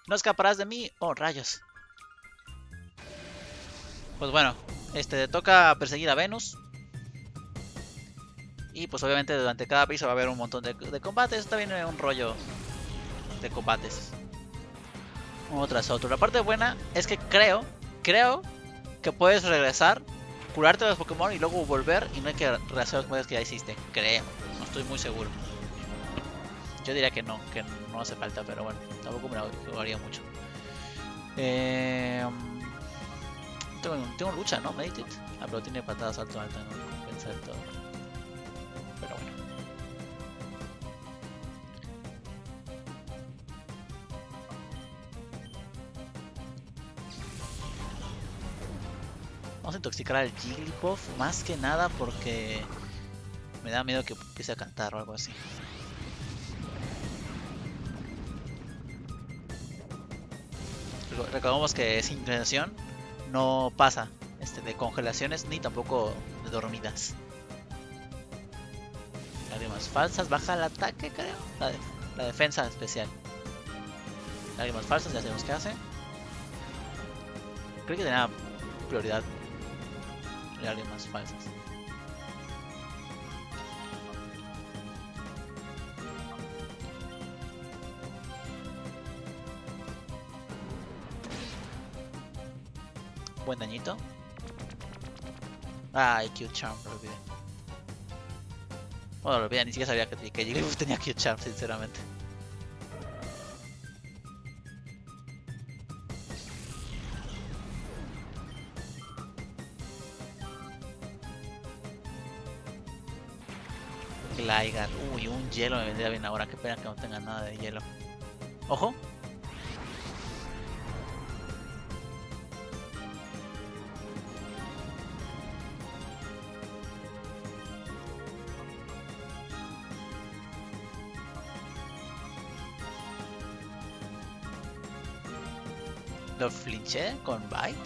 No escaparás de mí. Oh, rayos. Pues bueno, toca perseguir a Venus. Y pues obviamente durante cada piso va a haber un montón de combates. Está bien un rollo de combates. Uno tras otro. La parte buena es que creo que puedes regresar, curarte a los Pokémon y luego volver y no hay que rehacer los combates que ya hiciste. Creo. No estoy muy seguro. Yo diría que no hace falta, pero bueno, tampoco me lo haría mucho. Tengo lucha, ¿no? Meditate. Ah, pero tiene patadas alto alta, no compensa del todo. Pero bueno. Vamos a intoxicar al Jigglypuff más que nada porque me da miedo que empiece a cantar o algo así. Recordemos que sincronización no pasa de congelaciones ni tampoco de dormidas. Lágrimas falsas, baja el ataque, creo. La defensa especial. Lágrimas falsas, ya sabemos qué hace. Creo que tenía prioridad. Lágrimas falsas. Buen dañito. Ah, Q Charm, lo olvidé. Bueno, lo olvidé, ni siquiera sabía que Jigglypuff tenía Q Charm, sinceramente. Gligar. Uy, un hielo me vendría bien ahora. Qué pena que no tenga nada de hielo. Ojo. Lo flinché con Bite.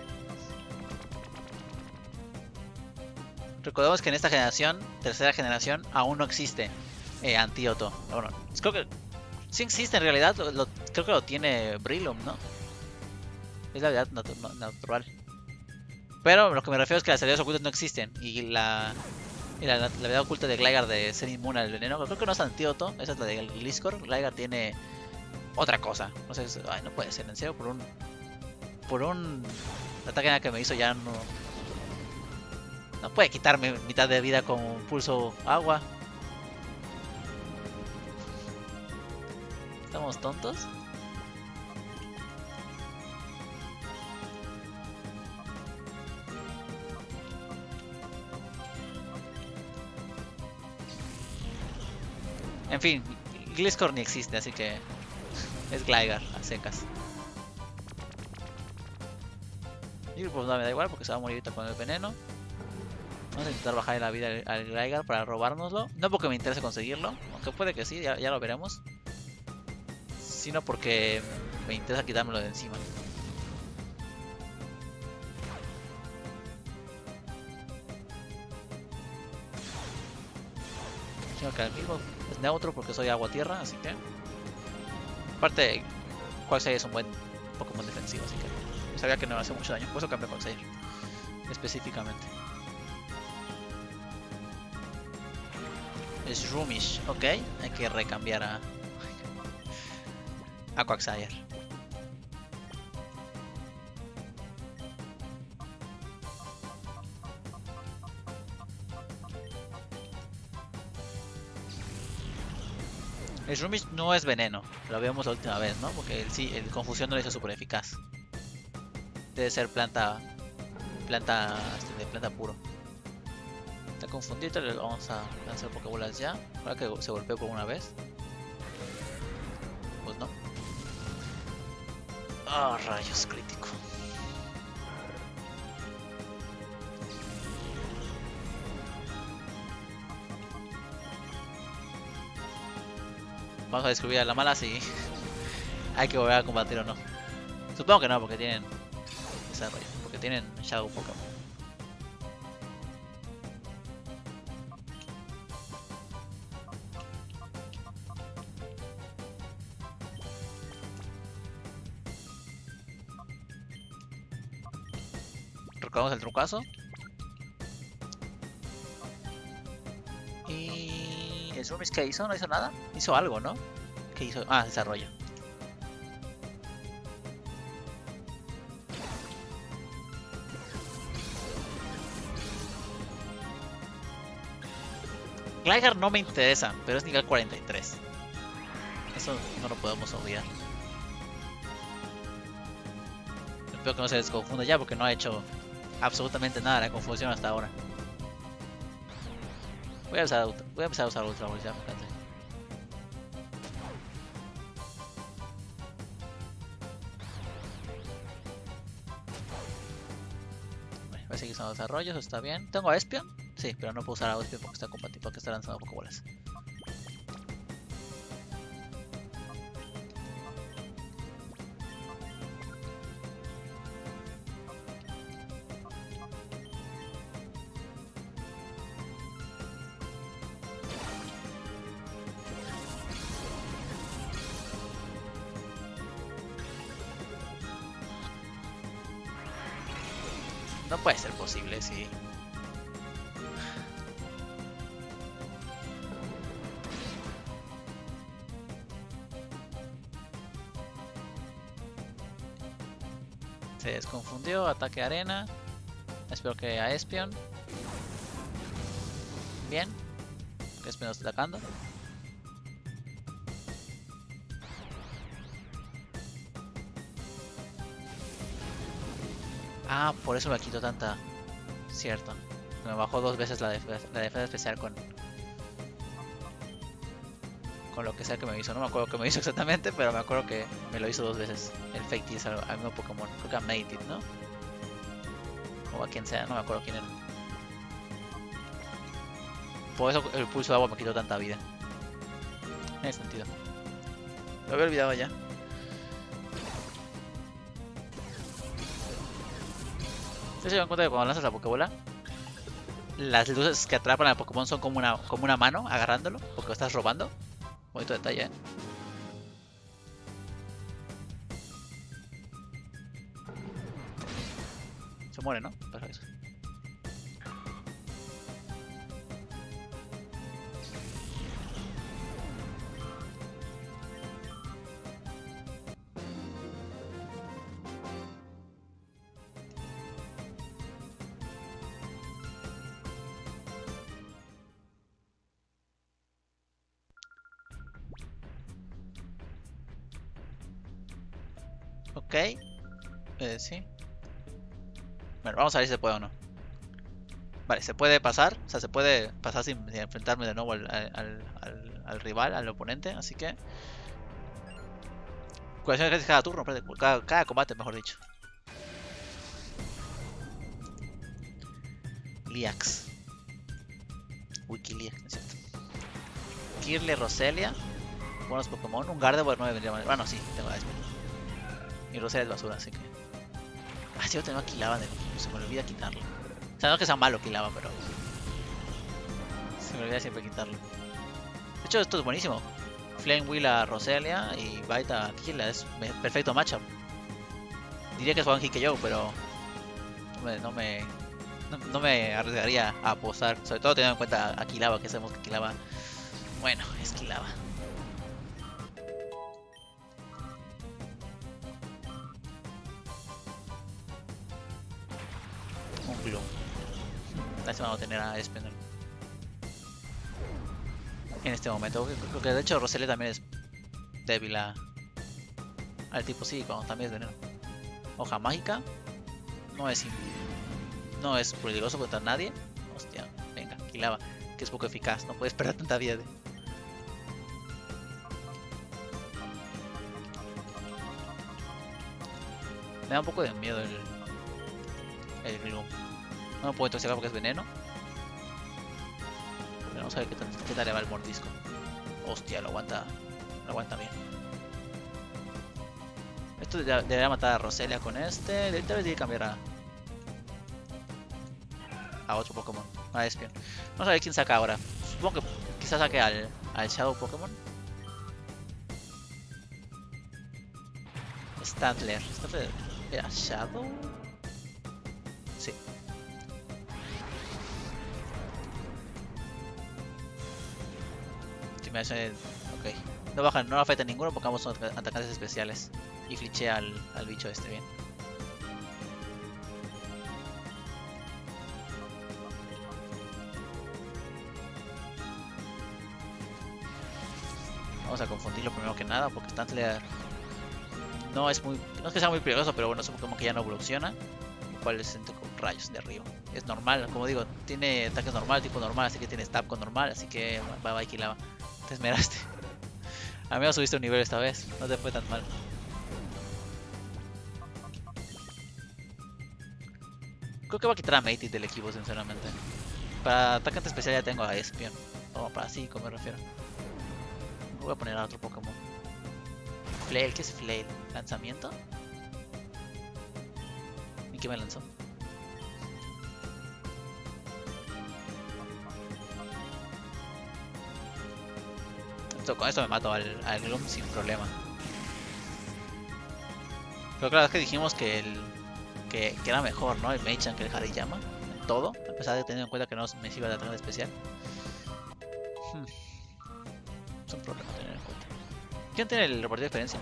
Recordemos que en esta generación, tercera generación, aún no existe antídoto. Bueno, creo que sí existe en realidad. Creo que lo tiene Brilum, ¿no? Es la habilidad natural. Pero lo que me refiero es que las habilidades ocultas no existen. Y la habilidad oculta de Gligar de ser inmune al veneno, creo que no es antídoto. Esa es la de Gliscor. Gligar tiene otra cosa. No sé, ay, no puede ser, en serio, por un ataque que me hizo ya no puede quitarme mitad de vida con un pulso agua. ¿Estamos tontos? En fin, Gliscor ni existe, así que es Gligar a secas. Y pues no me da igual porque se va a morir ahorita con el veneno. Vamos a intentar bajar la vida al Gligar para robárnoslo. No porque me interese conseguirlo, aunque puede que sí, ya lo veremos. Sino porque me interesa quitármelo de encima. Sino que el mismo es neutro porque soy agua-tierra, así que... Aparte, Quagsire es un buen Pokémon defensivo, así que... Sabía que no me hace mucho daño, por eso cambié Quagsire. Específicamente. Es Shroomish, ok. Hay que recambiar a Quagsire. El Shroomish no es veneno, lo vimos la última vez, ¿no? Porque el confusión no lo hizo súper eficaz. Debe ser planta de planta puro. Está confundido, le vamos a lanzar Pokébolas ya. Para que se golpee por una vez. Pues no. Ah, rayos, crítico. Vamos a descubrir a la mala si hay que volver a combatir o no. Supongo que no, porque tienen desarrollo, porque tienen Shadow Pokémon. recordamos el trucazo. Y... ¿el Zoomies qué hizo? ¿No hizo nada? Hizo algo, ¿no? ¿Qué hizo? Ah, desarrollo. Gligar no me interesa, pero es nivel 43. Eso no lo podemos obviar. Espero que no se desconfunda ya porque no ha hecho absolutamente nada de la confusión hasta ahora. Voy a empezar a usar Ultra Ball, ya me cansé. Voy a seguir usando desarrollos, está bien. ¿Tengo a Espion? Sí, pero no puedo usar a Espion porque está compatible, porque está lanzando Pokébolas. No puede ser posible, sí. Se desconfundió, ataque arena. Espero que a Espion. Bien. Que Espion nos está atacando. Ah, por eso me quitó tanta. Cierto. Me bajó 2 veces la defensa especial con lo que sea que me hizo. No me acuerdo qué me hizo exactamente, pero me acuerdo que me lo hizo 2 veces. El Fake Tease al mismo Pokémon. Creo que a Mated, ¿no? O a quien sea, no me acuerdo quién era. Por eso el pulso de agua me quitó tanta vida. Tiene sentido. Lo había olvidado ya. ¿Ustedes se dan cuenta que cuando lanzas la Pokébola, las luces que atrapan al Pokémon son como una mano agarrándolo? Porque lo estás robando. Bonito detalle, ¿eh? Se muere, ¿no? Perfecto. Ok. Sí. Bueno, vamos a ver si se puede o no. Vale, se puede pasar. O sea, se puede pasar sin enfrentarme de nuevo al rival, al oponente. Así que... Curación de cada turno, cada combate, mejor dicho. Liax. Wikiliax, ¿no es cierto? Kirlia, Roselia. Buenos Pokémon. Un Gardevoir no me vendría mal. Bueno, sí, tengo a Espen. Y Roselia es basura, así que... Ah, sí, yo tengo a Kilava, se me olvida quitarlo. O sea, no es que sea malo Kilava, pero... se me olvida siempre quitarlo. De hecho, esto es buenísimo. Flame Wheel a Roselia y Bite a Killa. Es perfecto matchup. Diría que es Juan Hike yo, pero... No me arriesgaría a apostar. Sobre todo teniendo en cuenta a Kilava, que sabemos que Kilava... Bueno, es Kilava. Un Gloom. Lástima no tener a Espinel en este momento. Porque de hecho Roselia también es débil al tipo psíquico, también es veneno. Hoja mágica. No es peligroso contra nadie. Hostia, venga, Kilava, que es poco eficaz, no puedes perder tanta vida. Me da un poco de miedo el Gloom. No me puedo intoxicar porque es veneno. Pero vamos a ver qué tal le va el mordisco. Hostia, lo aguanta bien. Esto debería matar a Roselia con este. Debería cambiar a otro Pokémon, a Espion. Vamos a ver quién saca ahora. Supongo que quizás saque al Shadow Pokémon. Stantler. ¿Era Shadow? Sí. Si me hace... Ok. No baja, no afecta a ninguno porque ambos son atacantes especiales. Y fliché al bicho este bien. Vamos a confundirlo primero que nada porque Stantler no es que sea muy peligroso, pero bueno, es como que ya no evoluciona. Igual le siento con rayos de arriba. Es normal, como digo, tiene ataques normal, tipo normal, así que tiene stab con normal, así que va a Kilava. Te esmeraste. A mí me subiste un nivel esta vez, no te fue tan mal. Creo que voy a quitar a Mated del equipo, sinceramente. Para atacante especial ya tengo a Espion. O para 5 me refiero. Voy a poner a otro Pokémon. Flail, ¿qué es Flail? ¿Lanzamiento? ¿Y qué me lanzó? Con esto me mato al Gloom sin problema. Pero claro, es que dijimos que que era mejor, ¿no? El Machan que el Hariyama. En todo. A pesar de tener en cuenta que no me sirve de ataque especial. Es un problema tener en cuenta. ¿Quién tiene el reporte de experiencia?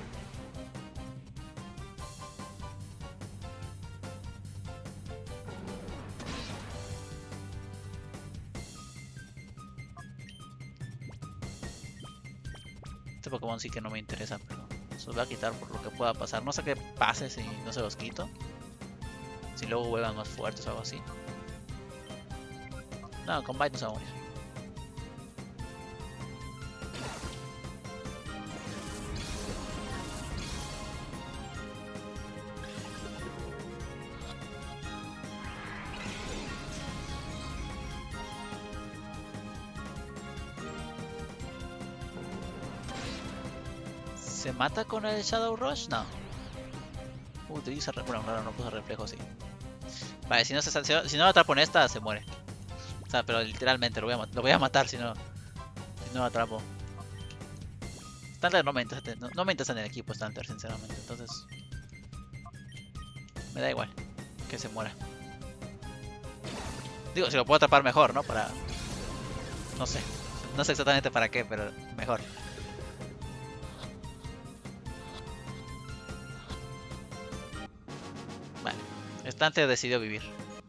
Este Pokémon sí que no me interesa, pero se los voy a quitar por lo que pueda pasar. No sé qué pase si no se los quito. Si luego vuelvan más fuertes o algo así. No, con Bite no se va a morir. ¿Se mata con el Shadow Rush? No. Utiliza... Bueno, claro, no puso reflejo, sí. Vale, si no lo atrapo en esta, se muere. O sea, pero literalmente lo voy a matar si no lo atrapo. Stunter no me interesa en el equipo Stunter, sinceramente. Entonces... me da igual que se muera. Digo, si lo puedo atrapar mejor, ¿no? Para... no sé. No sé exactamente para qué, pero mejor. Vale. Stunter decidió vivir.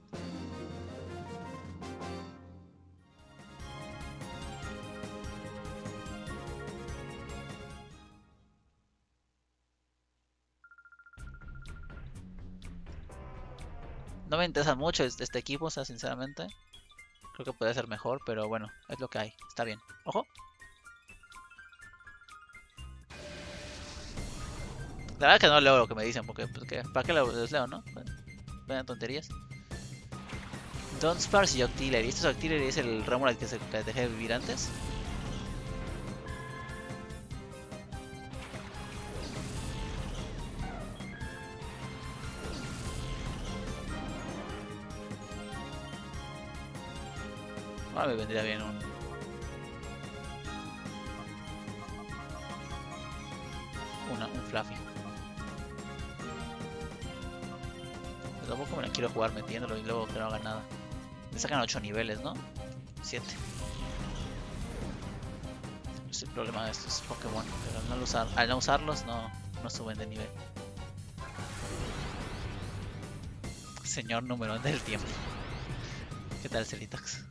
No me interesa mucho este equipo, o sea, sinceramente. Creo que puede ser mejor, pero bueno, es lo que hay. Está bien. ¡Ojo! La verdad es que no leo lo que me dicen, porque pues, ¿para qué los leo, no? Vean tonterías. Dunsparce y Octillery. ¿Esto es Octillery? ¿Es el Remoraid que dejé de vivir antes? Ahora me vendría bien un Fluffy. Pero tampoco me la quiero jugar metiéndolo y luego que no haga nada. Me sacan 8 niveles, ¿no? 7. Es el problema de estos Pokémon. Pero al no usarlos no suben de nivel. Señor número del tiempo. ¿Qué tal, Celitax?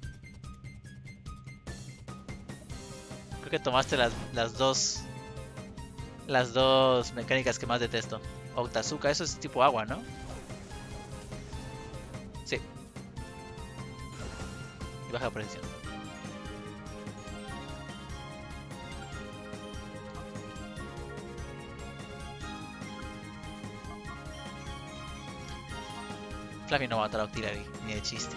Creo que tomaste las dos mecánicas que más detesto. Octazuka, eso es tipo agua, ¿no? Sí. Y baja precisión. Fluffy no va a matar a Octillery, ni de chiste.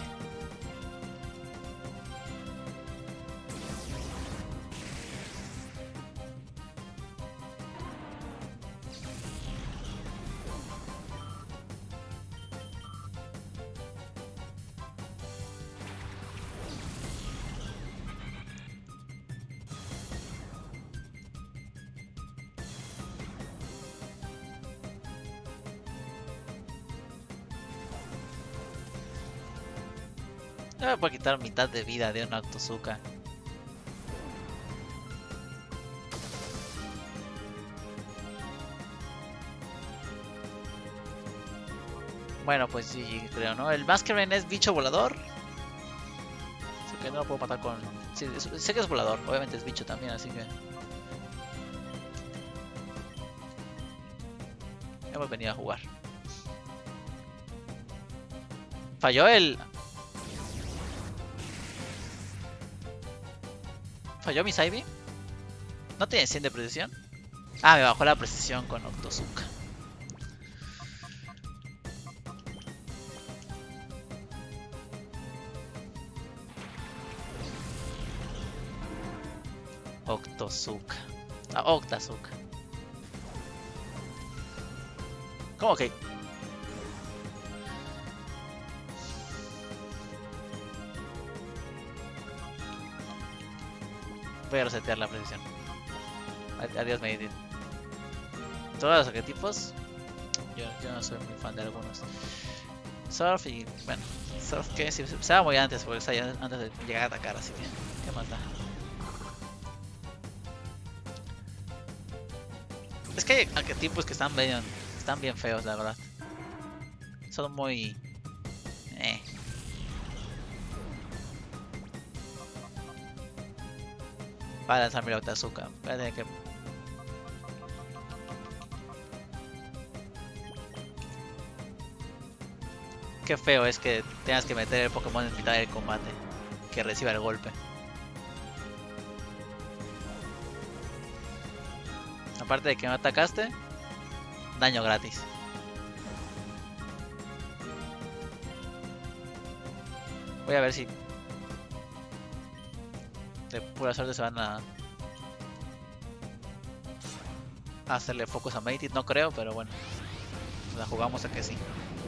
No me puede quitar mitad de vida de un Octozooka. Bueno, pues sí, creo, ¿no? El Masquerain es bicho volador. Así que no lo puedo matar con... Sí, sé que es volador, obviamente es bicho también, así que... Hemos venido a jugar. Falló el... ¿Falló mi Psybe? ¿No tiene 100 de precisión? Ah, me bajó la precisión con Octozooka. Octozooka. Ah, Octazooka. ¿Cómo que? Voy a resetear la precisión. Adiós, Medit. Todos los arquetipos. Yo no soy muy fan de algunos. Surf y bueno, Surf que si se va muy antes, porque está ya antes de llegar a atacar, así que ¿qué más da? Es que hay arquetipos que están bien feos, la verdad. Son muy... Para lanzarme la Octazooka. Voy a tener que... Qué feo es que tengas que meter el Pokémon en mitad del combate. Que reciba el golpe. Aparte de que no atacaste, daño gratis. Voy a ver si de pura suerte se van a hacerle focus a Mated. No creo, pero bueno, la jugamos a que sí.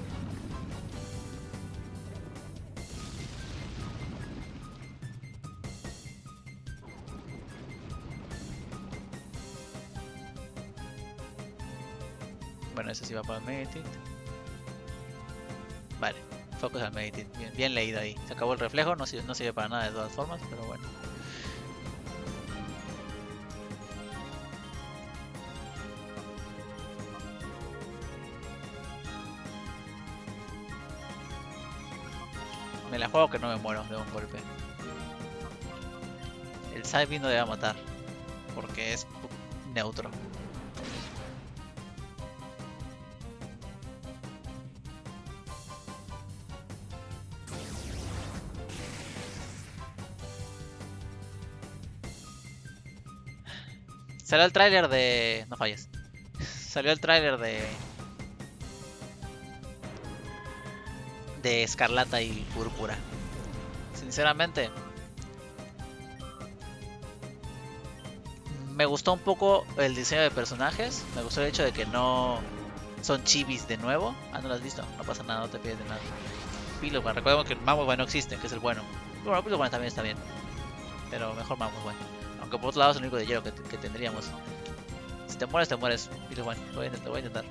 Bueno, ese sí va para el Mated. Vale, focus al Mated. Bien leído ahí. Se acabó el reflejo, no sirve para nada de todas formas, pero bueno. Me la juego que no me muero de un golpe. El Psybe no debe matar, porque es neutro. Salió el tráiler de... No falles. Salió el tráiler de Escarlata y Púrpura. Sinceramente, me gustó un poco el diseño de personajes. Me gustó el hecho de que no son chibis de nuevo. Ah, no lo has visto. No pasa nada, no te pides de nada. Piloswine, recordemos que Mamoswine no existe, que es el bueno. Bueno, Piloswine también está bien, pero mejor Mamoswine. Aunque por otro lado es el único de hielo que tendríamos. Si te mueres, Piloswine. Lo voy a intentar.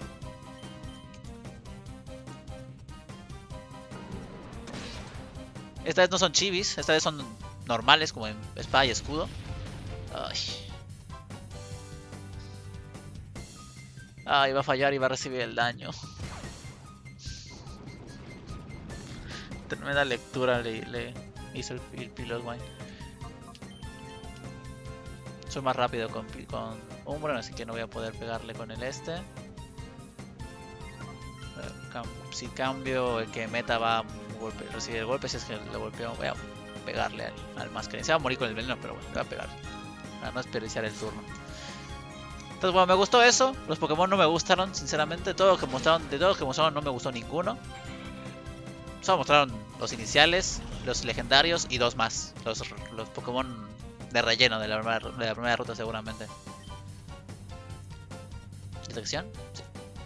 Esta vez no son chibis, esta vez son normales, como en espada y escudo. Ay, va a fallar y va a recibir el daño. Tremenda lectura le hizo el Piloswine. Soy más rápido con Umbreon, así que no voy a poder pegarle con el este. Si cambio, el que meta va a recibir el golpe. Si es que le golpeo, voy a pegarle al Masquerain. Se va a morir con el veneno, pero bueno, le voy a pegar para no desperdiciar el turno. Entonces, bueno, me gustó eso. Los Pokémon no me gustaron, sinceramente. De todos los que mostraron no me gustó ninguno. Solo mostraron los iniciales, los legendarios y dos más. Los Pokémon de relleno de la primera ruta, seguramente. ¿Detección? Sí.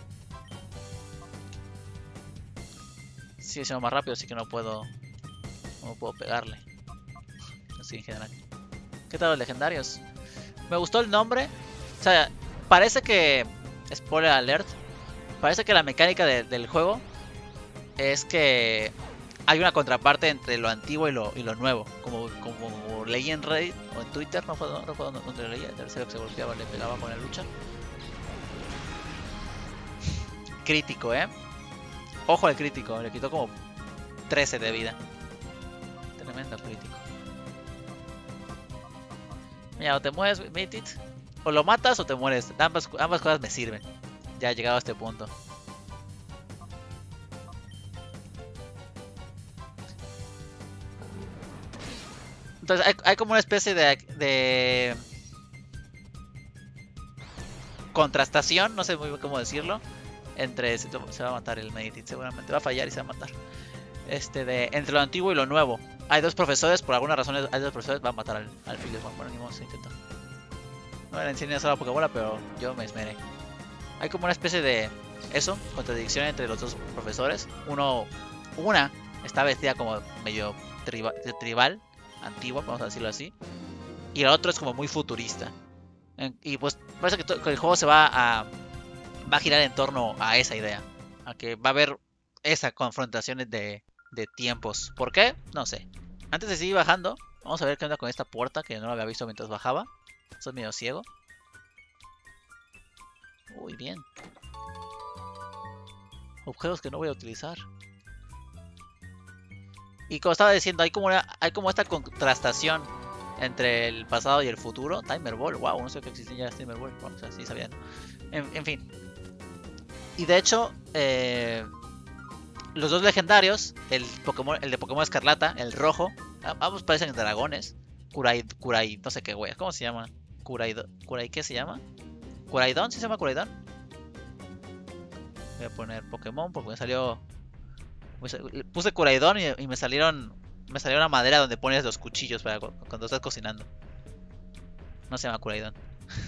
Sigue siendo más rápido, así que no puedo pegarle. Así en general. ¿Qué tal los legendarios? Me gustó el nombre. O sea, parece que... Spoiler alert. Parece que la mecánica del juego es que hay una contraparte entre lo antiguo y lo nuevo. Como leí en Reddit o en Twitter, no fue donde leí, el tercero que se golpeaba le pegaba con la lucha. Crítico, Ojo al crítico, le quitó como 13 de vida. Tremendo crítico. Mira, o te mueres, Mitit, o lo matas o te mueres. Ambas cosas me sirven. Ya he llegado a este punto. Entonces hay como una especie de contrastación, no sé muy bien cómo decirlo, entre se va a matar el Meditit, seguramente va a fallar y se va a matar. Entre lo antiguo y lo nuevo. Hay dos profesores, por alguna razón hay dos profesores, va a matar al Philip. Bueno, ni modo, se intentó. No me enseñé solo la Pokébola, pero yo me esmeré. Hay como una especie de contradicción entre los dos profesores. Una está vestida como medio tribal, antigua, vamos a decirlo así. Y el otro es como muy futurista. Y pues parece que el juego va a girar en torno a esa idea. A que va a haber esas confrontaciones de tiempos. ¿Por qué? No sé. Antes de seguir bajando, vamos a ver qué onda con esta puerta que no la había visto mientras bajaba. Soy medio ciego. Uy, bien. Objetos que no voy a utilizar. Y como estaba diciendo, hay como esta contrastación entre el pasado y el futuro. Timer Ball, wow, no sé que existía ya Timer Ball. Bueno, o sea, sí sabían. En fin. Y de hecho, los dos legendarios, el de Pokémon Escarlata, el rojo, ambos parecen dragones. Kurai, no sé qué wea, ¿cómo se llama? Kurai, ¿qué se llama? ¿Kuraidon? ¿Sí se llama Kuraidon? Voy a poner Pokémon porque me salió. Puse Kuraidon y me salió una madera donde pones los cuchillos para cuando estás cocinando. No se llama Kuraidon.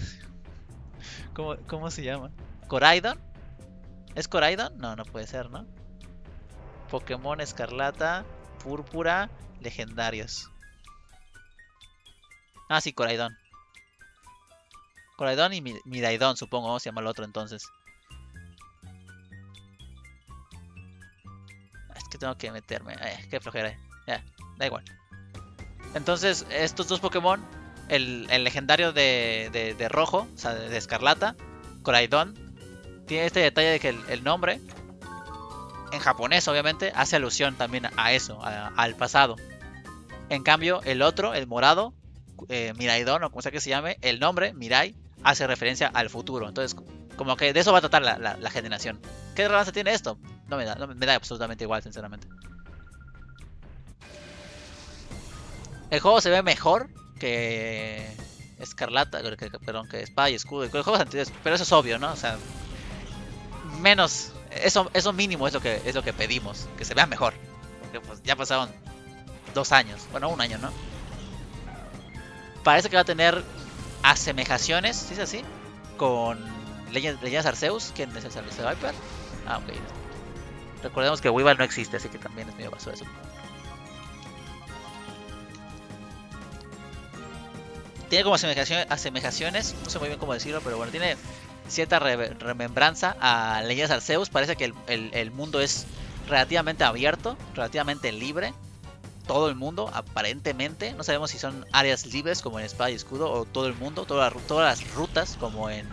¿Cómo se llama? ¿Koraidon? ¿Es Koraidon? No, no puede ser, ¿no? Pokémon Escarlata, Púrpura, legendarios. Ah, sí, Koraidon. Koraidon y Miraidon, supongo, ¿no? Se llama el otro entonces. Es que tengo que meterme. Qué flojera. Ya, da igual. Entonces, estos dos Pokémon, el legendario de rojo, o sea, de Escarlata, Koraidon, tiene este detalle de que el nombre, en japonés obviamente, hace alusión también a eso, al pasado. En cambio, el otro, el morado, Miraidon o como sea que se llame, el nombre, Mirai, hace referencia al futuro. Entonces, como que de eso va a tratar la generación. ¿Qué relevancia tiene esto? No me da absolutamente igual, sinceramente. El juego se ve mejor que Escarlata, perdón, que Espada y Escudo, que juegos anteriores, pero eso es obvio, ¿no? O sea, menos, eso mínimo es lo que pedimos, que se vea mejor. Porque pues ya pasaron 2 años, bueno, 1 año, ¿no? Parece que va a tener asemejaciones, ¿sí es así? Con Leyendas Arceus, ¿quién es ese Viper? Ah, ok. Recordemos que Weavile no existe, así que también es medio basura eso. Tiene como asemejaciones, no sé muy bien cómo decirlo, pero bueno, tiene cierta remembranza a Leyendas Arceus. Parece que el mundo es relativamente abierto, relativamente libre. Todo el mundo, aparentemente. No sabemos si son áreas libres como en Espada y Escudo o todo el mundo, todas las rutas como en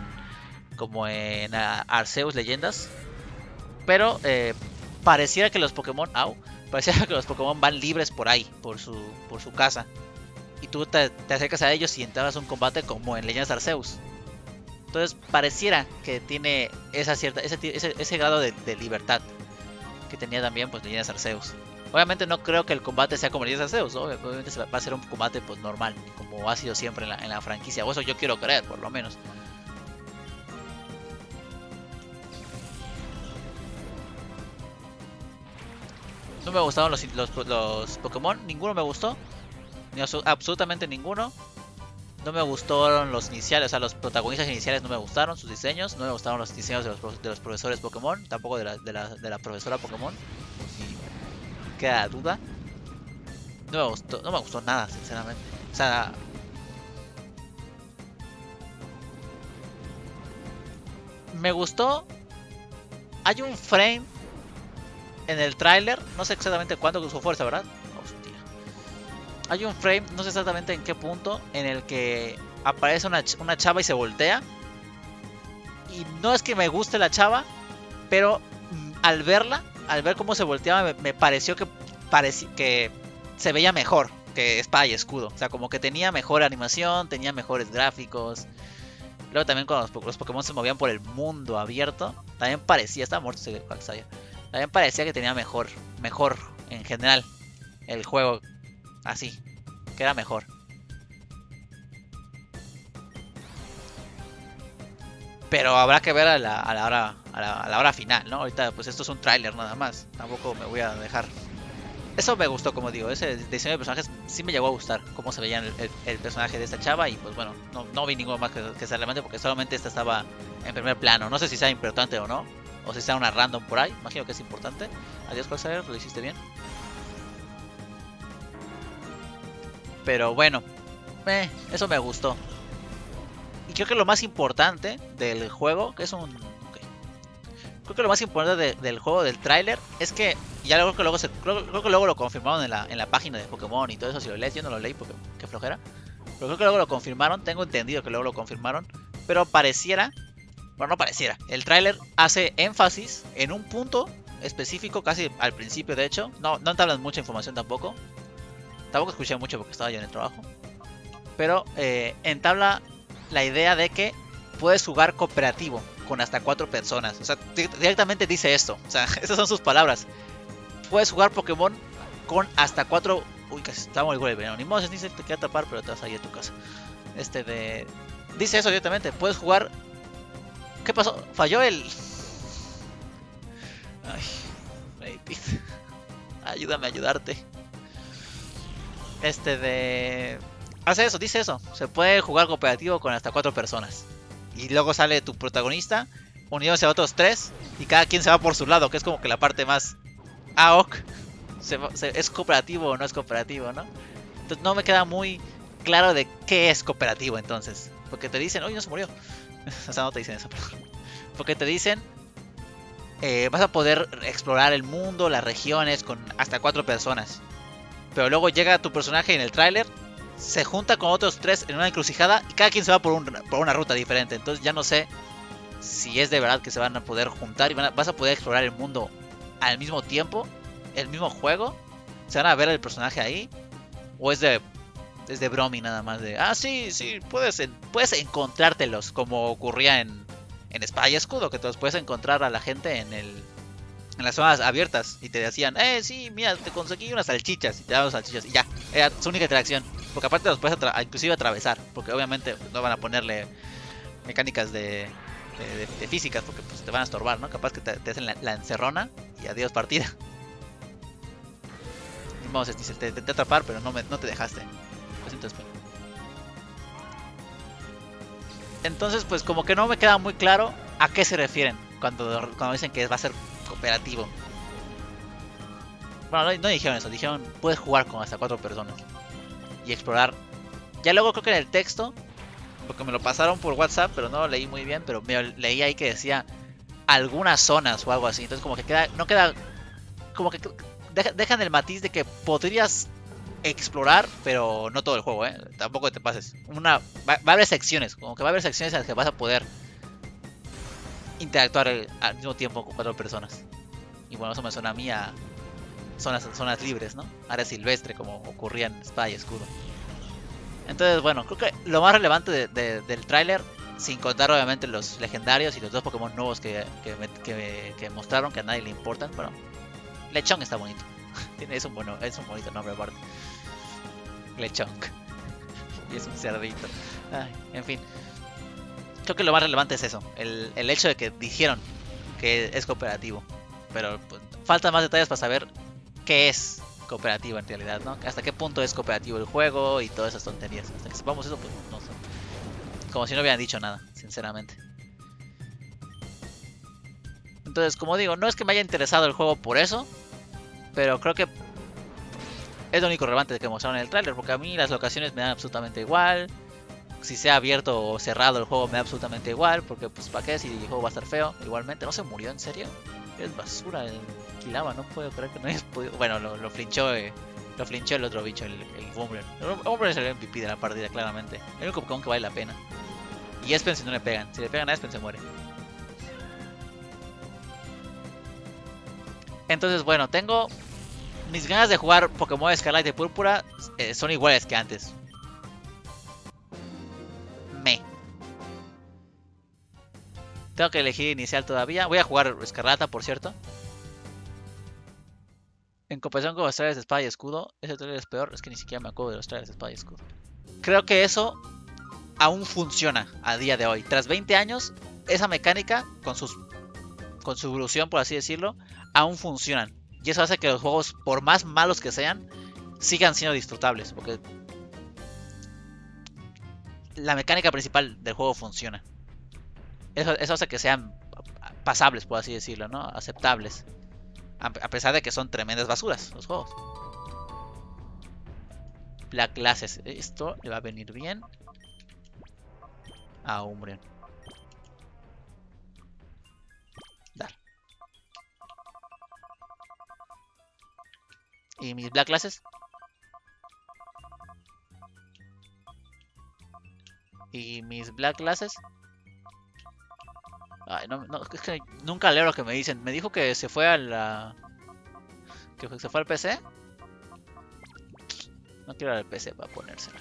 Arceus Leyendas. Pero pareciera que los Pokémon van libres por ahí, por su casa. Y tú te acercas a ellos y entabas un combate como en Leyendas Arceus. Entonces pareciera que tiene ese grado de libertad que tenía también pues Leyendas Arceus. Obviamente no creo que el combate sea como Leyendas Arceus, ¿no? Obviamente va a ser un combate pues normal, como ha sido siempre en la franquicia, o eso yo quiero creer, por lo menos. No me gustaron los Pokémon, ninguno me gustó, absolutamente ninguno. No me gustaron los iniciales, o sea, los protagonistas iniciales no me gustaron, sus diseños. No me gustaron los diseños de los profesores Pokémon, tampoco de la profesora Pokémon. Si queda duda. No me gustó nada, sinceramente. O sea, me gustó. Hay un frame en el tráiler, no sé exactamente cuándo usó fuerza, ¿verdad? Hostia. Hay un frame, no sé exactamente en qué punto, en el que aparece una chava y se voltea. Y no es que me guste la chava, pero al verla, al ver cómo se volteaba, me pareció que se veía mejor que espada y escudo. O sea, como que tenía mejor animación, tenía mejores gráficos. Luego también cuando los Pokémon se movían por el mundo abierto, también parecía, estaba muerto ese Quagsire, también parecía que tenía mejor en general el juego, así, que era mejor. Pero habrá que ver a la hora final, ¿no? Ahorita pues esto es un tráiler nada más, tampoco me voy a dejar. Eso me gustó, como digo, ese diseño de personajes sí me llegó a gustar, cómo se veía el personaje de esta chava. Y pues bueno, no vi ninguno más que sea relevante, porque solamente esta estaba en primer plano. No sé si sea importante o no, o si sea una random por ahí, imagino que es importante. Adiós Quagsire, lo hiciste bien. Pero bueno, eso me gustó. Y creo que lo más importante del juego, que es un... Creo que lo más importante del juego, del tráiler, es que ya creo que luego lo confirmaron en la página de Pokémon y todo eso. Si lo lees, yo no lo leí porque qué flojera. Pero creo que luego lo confirmaron, tengo entendido que luego lo confirmaron. Pero pareciera, bueno, no pareciera, el tráiler hace énfasis en un punto específico, casi al principio de hecho. No te hablan mucha información tampoco. Tampoco escuché mucho porque estaba yo en el trabajo. Pero entabla la idea de que puedes jugar cooperativo con hasta 4 personas. O sea, directamente dice esto. O sea, esas son sus palabras. Puedes jugar Pokémon con hasta 4. Uy, casi estamos igual de veneno. Ni modo, dice te queda atrapar, pero te vas a ir a tu casa. Dice eso directamente. Puedes jugar. ¿Qué pasó? Falló el. Ay, ayúdame a ayudarte. Hace eso, dice eso. Se puede jugar cooperativo con hasta 4 personas. Y luego sale tu protagonista uniéndose a otros 3. Y cada quien se va por su lado, que es como que la parte más... ok. ¿Es cooperativo o no es cooperativo, no? Entonces no me queda muy claro de qué es cooperativo entonces. Porque te dicen... Uy, no se murió. O sea, no te dicen eso, pero... Porque te dicen... vas a poder explorar el mundo, las regiones con hasta 4 personas. Pero luego llega tu personaje en el tráiler, se junta con otros 3 en una encrucijada y cada quien se va por una ruta diferente. Entonces ya no sé si es de verdad que se van a poder juntar y vas a poder explorar el mundo al mismo tiempo, el mismo juego. ¿Se van a ver el personaje ahí? ¿O es de bromi nada más? Sí, puedes encontrártelos, como ocurría en Espada y Escudo, que te los puedes encontrar a la gente en las zonas abiertas y te decían, sí, mira, te conseguí unas salchichas y te daban salchichas y ya, era su única interacción. Porque aparte los puedes inclusive atravesar, porque obviamente no van a ponerle mecánicas de físicas, porque pues te van a estorbar, ¿no? Capaz que te hacen la encerrona y adiós partida. Ni modo, te intenté atrapar, pero no te dejaste. Lo siento, espero. Entonces, pues como que no me queda muy claro a qué se refieren cuando dicen que va a ser cooperativo. Bueno, no dijeron eso, dijeron puedes jugar con hasta 4 personas y explorar. Ya luego creo que en el texto, porque me lo pasaron por WhatsApp, pero no lo leí muy bien, pero me leí ahí que decía algunas zonas o algo así. Entonces como que no queda, como que dejan el matiz de que podrías explorar, pero no todo el juego, tampoco te pases. Va a haber secciones, como que va a haber secciones en las que vas a poder interactuar al mismo tiempo con 4 personas. Y bueno, eso me suena a mí a zonas libres, ¿no? Área silvestre, como ocurría en Espada y Escudo. Entonces, bueno, creo que lo más relevante del tráiler, sin contar obviamente los legendarios y los 2 Pokémon nuevos que mostraron, que a nadie le importan. Bueno, Lechonk está bonito. Es un bonito nombre aparte. Lechonk. Y es un cerdito. En fin. Creo que lo más relevante es eso. El hecho de que dijeron que es cooperativo. Pero pues, faltan más detalles para saber qué es cooperativo en realidad, ¿no? Hasta qué punto es cooperativo el juego y todas esas tonterías. Hasta que sepamos eso, pues no sé. Como si no hubieran dicho nada, sinceramente. Entonces, como digo, no es que me haya interesado el juego por eso, pero creo que es lo único relevante que mostraron en el tráiler, porque a mí las locaciones me dan absolutamente igual. Si sea abierto o cerrado el juego me da absolutamente igual, porque pues para qué si el juego va a estar feo. Igualmente, ¿no se murió en serio? Es basura el Kilava, no puedo creer que no hayas podido. Bueno, lo flinchó el otro bicho, el Umbreon. El Umbreon es el MVP de la partida, claramente. El único Pokémon que vale la pena. Y Espen si no le pegan. Si le pegan a Espen se muere. Entonces, bueno, tengo... Mis ganas de jugar Pokémon Escarlata y Púrpura son iguales que antes. Tengo que elegir inicial todavía. Voy a jugar Escarlata, por cierto. En comparación con los trajes de espada y escudo, ese trailer es peor. Es que ni siquiera me acuerdo de los trajes de espada y escudo. Creo que eso aún funciona a día de hoy. Tras 20 años, esa mecánica, con su evolución, por así decirlo, aún funcionan. Y eso hace que los juegos, por más malos que sean, sigan siendo disfrutables. Porque la mecánica principal del juego funciona. Eso hace que sean pasables, por así decirlo, ¿no? Aceptables. A pesar de que son tremendas basuras los juegos. Black Glasses. Esto le va a venir bien a Umbreon. Dar. ¿Y mis Black Glasses? ¿Y mis Black Glasses? Ay, no, es que nunca leo lo que me dicen. Me dijo que se fue a la... que se fue al PC. No quiero ir al PC para ponérselo.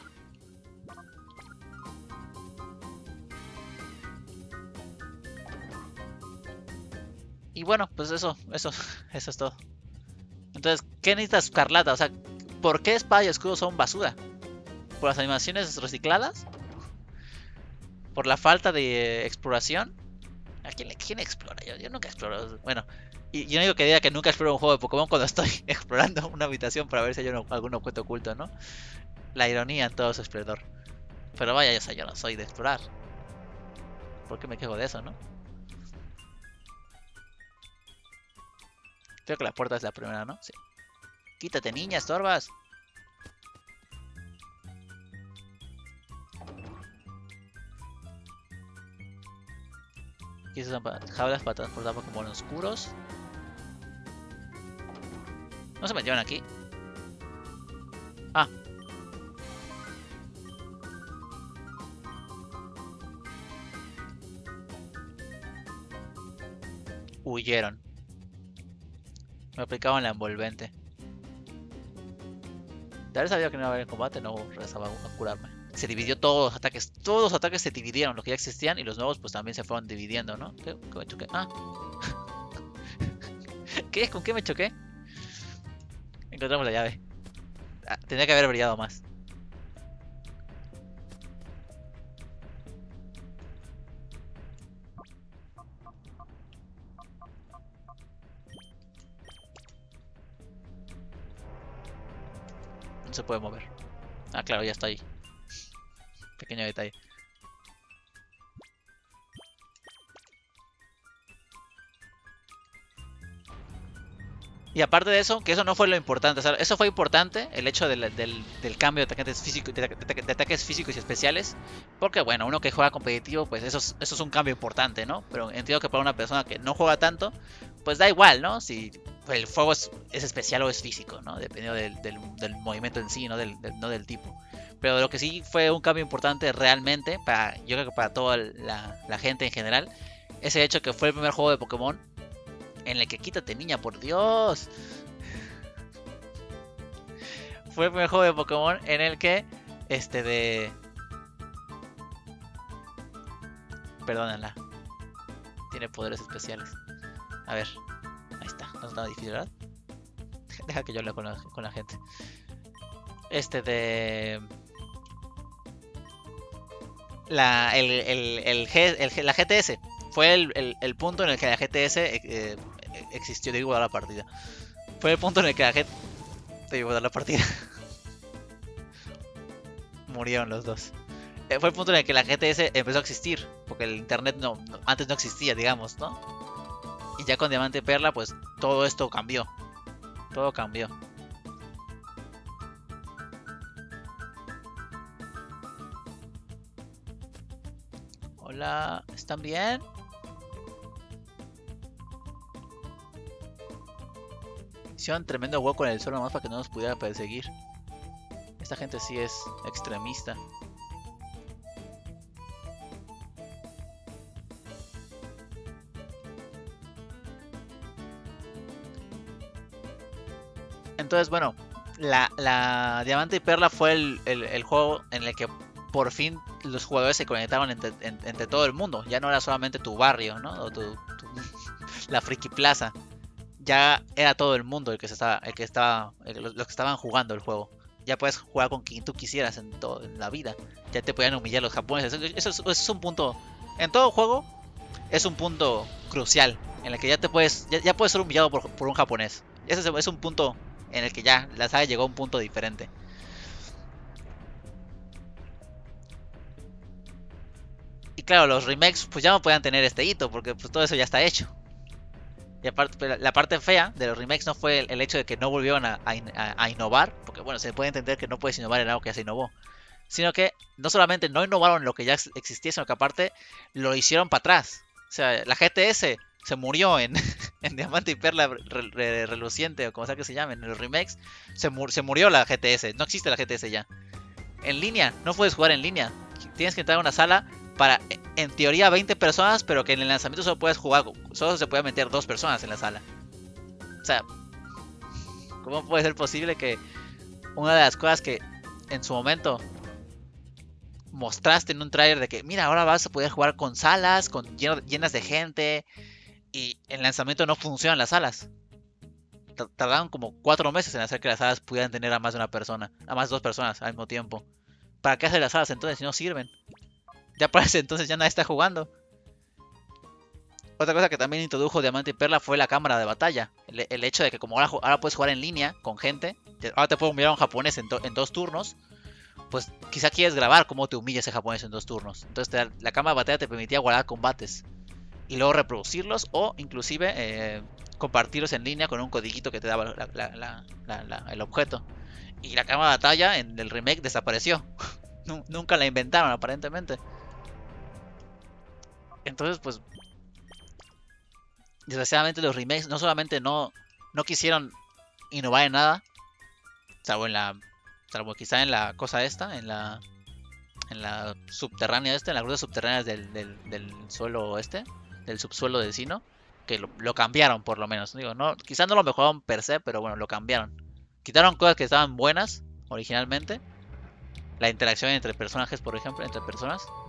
Y bueno, pues eso es todo. Entonces, ¿qué necesitas Escarlata? O sea, ¿por qué espada y escudo son basura? ¿Por las animaciones recicladas? ¿Por la falta de exploración? ¿A quién explora? Yo nunca exploro. Bueno, y yo no digo que diga que nunca exploro un juego de Pokémon cuando estoy explorando una habitación para ver si hay algún objeto oculto, ¿no? La ironía en todo su esplendor. Pero vaya, yo no soy de explorar. ¿Por qué me quejo de eso, no? Creo que la puerta es la primera, ¿no? Sí. Quítate, niña, estorbas. Y esas son jaulas para transportar Pokémon oscuros. ¿No se metieron aquí? Ah. Huyeron. Me aplicaban la envolvente. De haber sabido que no iba a haber combate, no regresaba a curarme. Se dividió todos los ataques se dividieron, los que ya existían y los nuevos pues también se fueron dividiendo, ¿no? ¿Qué me choqué? Ah. ¿Qué? ¿Con qué me choqué? Encontramos la llave. Ah, tenía que haber brillado más. No se puede mover. Ah, claro, ya está ahí. Pequeño detalle. Y aparte de eso, que eso no fue lo importante. O sea, eso fue importante, el hecho del cambio de ataques físicos y especiales. Porque bueno, uno que juega competitivo, pues eso es un cambio importante, ¿no? Pero entiendo que para una persona que no juega tanto, pues da igual, ¿no? Si el fuego es especial o es físico, ¿no? Dependiendo del movimiento en sí, no del tipo. Pero lo que sí fue un cambio importante realmente, yo creo que para toda la gente en general, es el hecho que fue el primer juego de Pokémon en el que quítate, niña, por Dios. Fue el primer juego de Pokémon en el que perdónenla. Tiene poderes especiales. A ver. Ahí está. No es nada difícil, ¿verdad? Deja que yo hable con la gente. La GTS. Fue el punto en el que la GTS existió. Debo dar la partida. Fue el punto en el que la GTS... Debo dar la partida. Murieron los dos. Fue el punto en el que la GTS empezó a existir. Porque el internet antes no existía, digamos, ¿no? Y ya con Diamante y Perla, pues todo esto cambió. Todo cambió. Hola, ¿están bien? Hicieron tremendo hueco en el suelo nomás para que no nos pudiera perseguir. Esta gente sí es extremista. Entonces, bueno, la Diamante y Perla fue el juego en el que por fin los jugadores se conectaron entre todo el mundo. Ya no era solamente tu barrio, ¿no? O la Friki Plaza. Ya era todo el mundo los que estaban jugando el juego. Ya puedes jugar con quien tú quisieras en la vida. Ya te podían humillar los japoneses. Eso es un punto. En todo juego es un punto crucial. En el que ya puedes ser humillado por un japonés. Ese es un punto en el que ya la saga llegó a un punto diferente. Y claro, los remakes pues ya no podían tener este hito porque pues todo eso ya está hecho. Y aparte, la parte fea de los remakes no fue el hecho de que no volvieron a innovar, porque bueno, se puede entender que no puedes innovar en algo que ya se innovó, sino que no solamente no innovaron lo que ya existía, sino que aparte lo hicieron para atrás. O sea, la GTS se murió en Diamante y Perla Reluciente, o como sea que se llamen, en los remakes, se murió la GTS, no existe la GTS ya. En línea, no puedes jugar en línea, tienes que entrar a una sala para, en teoría, 20 personas, pero que en el lanzamiento solo se puede meter 2 personas en la sala. O sea, ¿cómo puede ser posible que una de las cosas que en su momento mostraste en un trailer de que, mira, ahora vas a poder jugar con salas, llenas de gente, y en el lanzamiento no funcionan las salas? Tardaron como 4 meses en hacer que las salas pudieran tener a más de una persona, a más de 2 personas al mismo tiempo. ¿Para qué hacer las salas entonces si no sirven? Ya parece entonces ya nadie está jugando. Otra cosa que también introdujo Diamante y Perla fue la cámara de batalla. El hecho de que como ahora puedes jugar en línea con gente, ahora te puedo humillar a un japonés en 2 turnos, pues quizá quieres grabar cómo te humilla ese japonés en 2 turnos. Entonces la cámara de batalla te permitía guardar combates y luego reproducirlos o inclusive compartirlos en línea con un codiguito que te daba el objeto. Y la cámara de batalla en el remake desapareció. Nunca la inventaron aparentemente. Entonces, pues, desgraciadamente los remakes no solamente no quisieron innovar en nada, salvo quizá en la cosa esta, en la subterránea en las grutas subterráneas del suelo del subsuelo del Sinnoh, que lo cambiaron por lo menos. Digo, no, quizá no lo mejoraron per se, pero bueno, lo cambiaron. Quitaron cosas que estaban buenas originalmente. La interacción entre personajes, por ejemplo, entre personas.